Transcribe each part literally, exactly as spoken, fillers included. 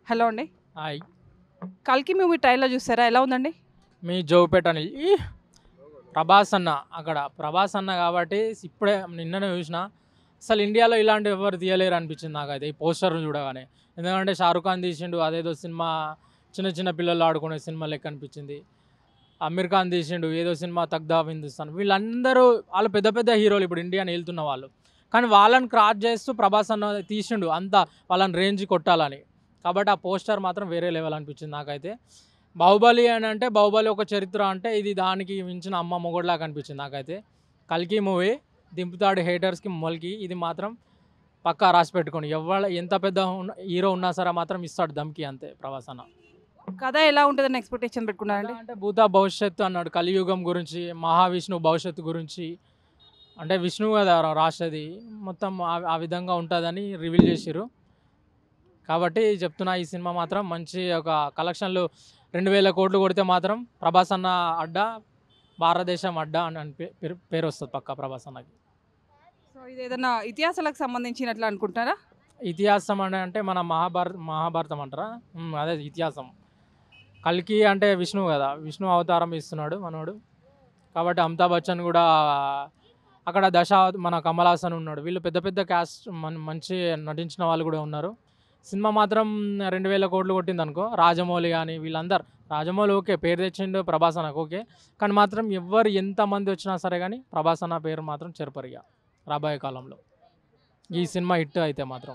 Hello అండి. Hi. 'కల్కి' movie trailer చూసారా? ఎలా ఉందండి? మీ జోవుపేట అని ఈ ప్రభాస్ అన్న అక్కడ ప్రభాస్ అన్న కాబట్టి ఇప్పుడే నిన్ననే చూసిన. అసలు ఇండియాలో ఇలాంటి ఎవరు తీయలేరు అనిపించింది నాకైతే ఈ పోస్టర్ చూడగానే. ఎందుకంటే షారుఖ్ ఖాన్ తీసిండు, అదేదో సినిమా చిన్న చిన్న పిల్లలు ఆడుకునే సినిమా లెక్క అనిపించింది. అమీర్ ఖాన్ తీసిండు ఏదో సినిమా తగ్దా హిందుస్థాన్. వీళ్ళందరూ వాళ్ళు పెద్ద పెద్ద హీరోలు ఇప్పుడు ఇండియాని వెళ్తున్న వాళ్ళు. కానీ వాళ్ళని క్రాస్ చేస్తూ ప్రభాస్ అన్న తీసిండు అంతా వాళ్ళని రేంజ్ కొట్టాలని. కాబట్టి ఆ పోస్టర్ మాత్రం వేరే లెవెల్ అనిపించింది నాకైతే. బాహుబలి అని అంటే బాహుబలి ఒక చరిత్ర అంటే ఇది దానికి మించిన అమ్మ మొగుడులాగా అనిపించింది నాకైతే. కల్కి మూవీ దింపుతాడు హేటర్స్కి మొలికి. ఇది మాత్రం పక్కా రాసి పెట్టుకోండి. ఎవరు ఎంత పెద్ద ఉన్న హీరో ఉన్నా సరే మాత్రం ఇస్తాడు దమ్కి అంతే ప్రభాస్ అన్న. కథ ఎలా ఉంటుందని ఎక్స్పెక్టేషన్ పెట్టుకున్నారండి? అంటే భూత భవిష్యత్తు అన్నాడు, కలియుగం గురించి, మహావిష్ణువు భవిష్యత్తు గురించి. అంటే విష్ణువు కదా రాసేది, మొత్తం ఆ- ఆ విధంగా ఉంటుందని రివీల్ చేసిర్రు. కాబట్టి చెప్తున్నా ఈ సినిమా మాత్రం మంచి ఒక కలెక్షన్లు రెండు వేల కోట్లు కొడితే మాత్రం ప్రభాస్ అన్న అడ్డా, భారతదేశం అడ్డా అని అని పే- పేరు పేరు వస్తుంది పక్కా ప్రభాస్ అన్నకి. సో ఇది ఏదైనా ఇతిహాసాలకు సంబంధించినట్లు అనుకుంటున్నారా? ఇతిహాసం అని అంటే మన మహాభారత మహాభారతం అంటారా. ఉమ్, అదే ఇతిహాసం. కల్కి అంటే విష్ణువు కదా, విష్ణు అవతారం ఇస్తున్నాడు మనోడు. కాబట్టి అమితాబ్ బచ్చన్ కూడా అక్కడ దశ, మన కమల్ హాసన్ ఉన్నాడు. వీళ్ళు పెద్ద పెద్ద క్యాస్ట్ మన మంచి నటించిన వాళ్ళు కూడా ఉన్నారు. సినిమా మాత్రం రెండు వేల కోట్లు కొట్టింది అనుకో. రాజమౌళి కానీ వీళ్ళందరూ, రాజమౌళి ఓకే పేరు తెచ్చిండు, ప్రభాస్ అన్నకు ఓకే. కానీ మాత్రం ఎవరు ఎంతమంది వచ్చినా సరే కానీ ప్రభాస్ అన్న పేరు మాత్రం చెరపరు ఇక రాబోయే కాలంలో ఈ సినిమా హిట్ అయితే మాత్రం.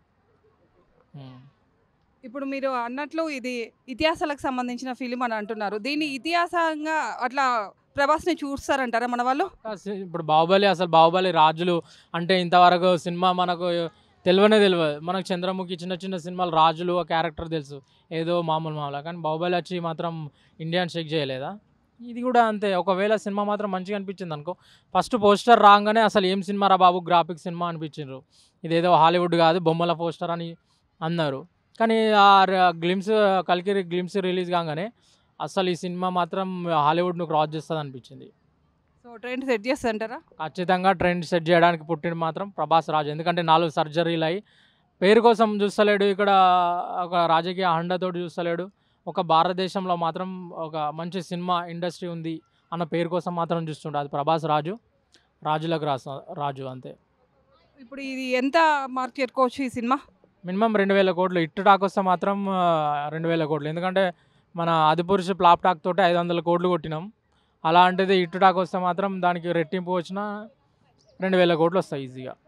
ఉమ్. ఇప్పుడు మీరు అన్నట్లు ఇది ఇతిహాసాలకు సంబంధించిన ఫిలిం అని అంటున్నారు. దీన్ని ఇతిహాసంగా అట్లా ప్రభాస్ని చూస్తారంటారా మన వాళ్ళు? అసలు ఇప్పుడు బాహుబలి, అసలు బాహుబలి రాజులు అంటే ఇంతవరకు సినిమా మనకు తెలియనే తెలియదు. మనకు చంద్రముఖి చిన్న చిన్న సినిమాలు రాజులు ఆ క్యారెక్టర్ తెలుసు ఏదో మామూలు మామూలు. కానీ బాహుబలి వచ్చి మాత్రం ఇండియన్ షేక్ చేయలేదా? ఇది కూడా అంతే. ఒకవేళ సినిమా మాత్రం మంచిగా అనిపించింది అనుకో, ఫస్ట్ పోస్టర్ రాగానే అసలు ఏం సినిమా రా బాబు, గ్రాఫిక్ సినిమా అనిపించిండ్రు. ఇదేదో హాలీవుడ్ కాదు బొమ్మల పోస్టర్ అని అన్నారు. కానీ ఆ గ్లిమ్స్ కల్కి గ్లిమ్స్ రిలీజ్ కాగానే అసలు ఈ సినిమా మాత్రం హాలీవుడ్ను క్రాస్ చేస్తుంది అనిపించింది. సో ట్రెండ్ సెట్ చేస్తారంటారా? ఖచ్చితంగా ట్రెండ్ సెట్ చేయడానికి పుట్టిన మాత్రం ప్రభాస్ రాజు. ఎందుకంటే నాలుగు సర్జరీలు అయ్యి పేరు కోసం చూస్తలేడు, ఇక్కడ ఒక రాజకీయ హండతోటి చూస్తలేడు. ఒక భారతదేశంలో మాత్రం ఒక మంచి సినిమా ఇండస్ట్రీ ఉంది అన్న పేరు కోసం మాత్రం చూస్తుండే. అది ప్రభాస్ రాజు, రాజులకు రాస రాజు అంతే. ఇప్పుడు ఇది ఎంత మార్క్ చేసుకోవచ్చు ఈ సినిమా? మినిమం రెండు వేల కోట్లు ఇట్టు టాక్ వస్తే మాత్రం రెండు వేల కోట్లు. ఎందుకంటే మన ఆదిపురుషు ఫ్లాప్ టాక్ తోటి ఐదు వందల కోట్లు కొట్టినాం. అలాంటిది ఇట్టు టాక్ వస్తే మాత్రం దానికి రెట్టింపు వచ్చిన రెండు వేల కోట్లు వస్తాయి ఈజీగా.